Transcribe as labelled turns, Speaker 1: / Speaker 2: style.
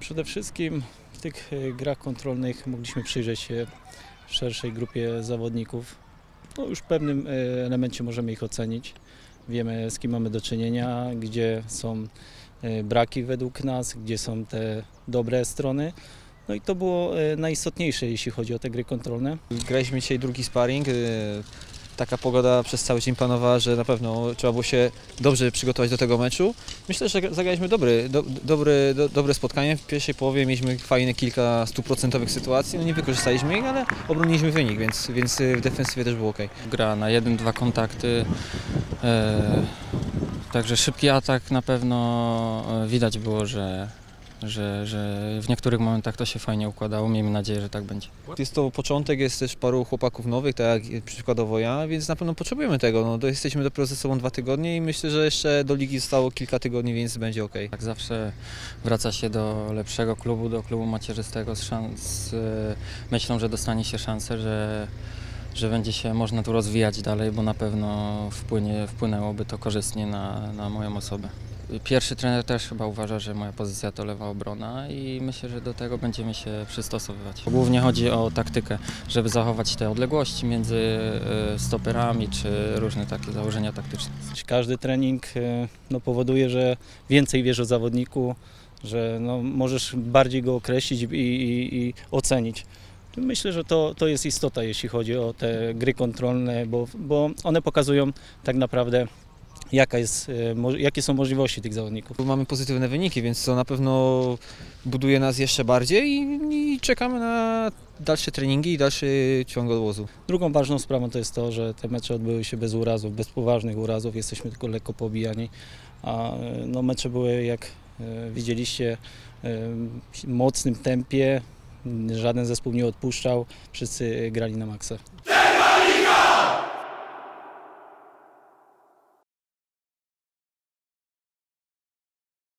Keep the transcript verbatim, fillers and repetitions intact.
Speaker 1: Przede wszystkim w tych grach kontrolnych mogliśmy przyjrzeć się szerszej grupie zawodników. No już w pewnym elemencie możemy ich ocenić. Wiemy, z kim mamy do czynienia, gdzie są braki według nas, gdzie są te dobre strony. No i to było najistotniejsze, jeśli chodzi o te gry kontrolne.
Speaker 2: Graliśmy dzisiaj drugi sparring. Taka pogoda przez cały dzień panowała, że na pewno trzeba było się dobrze przygotować do tego meczu. Myślę, że zagraliśmy dobry, do, dobry, do, dobre spotkanie. W pierwszej połowie mieliśmy fajne kilka stuprocentowych sytuacji. No nie wykorzystaliśmy ich, ale obroniliśmy wynik, więc, więc w defensywie też było ok.
Speaker 3: Gra na jeden, dwa kontakty. E, także szybki atak na pewno widać było, że Że, że w niektórych momentach to się fajnie układało. Miejmy nadzieję, że tak będzie.
Speaker 2: Jest to początek, jest też paru chłopaków nowych, tak jak przykładowo ja, więc na pewno potrzebujemy tego. No, to jesteśmy dopiero ze sobą dwa tygodnie i myślę, że jeszcze do ligi zostało kilka tygodni, więc będzie ok.
Speaker 3: Tak zawsze wraca się do lepszego klubu, do klubu macierzystego z, szans, z myślą, że dostanie się szansę, że, że będzie się można tu rozwijać dalej, bo na pewno wpłynie, wpłynęłoby to korzystnie na, na moją osobę. Pierwszy trener też chyba uważa, że moja pozycja to lewa obrona i myślę, że do tego będziemy się przystosowywać. Głównie chodzi o taktykę, żeby zachować te odległości między stoperami czy różne takie założenia taktyczne.
Speaker 1: Każdy trening no, powoduje, że więcej wiesz o zawodniku, że no, możesz bardziej go określić i, i, i ocenić. Myślę, że to, to jest istota, jeśli chodzi o te gry kontrolne, bo, bo one pokazują tak naprawdę, Jaka jest, jakie są możliwości tych zawodników.
Speaker 2: Mamy pozytywne wyniki, więc to na pewno buduje nas jeszcze bardziej i, i czekamy na dalsze treningi i dalszy ciąg odwozu.
Speaker 1: Drugą ważną sprawą to jest to, że te mecze odbyły się bez urazów, bez poważnych urazów, jesteśmy tylko lekko pobijani, a no, mecze były, jak widzieliście, w mocnym tempie, żaden zespół nie odpuszczał, wszyscy grali na maksa.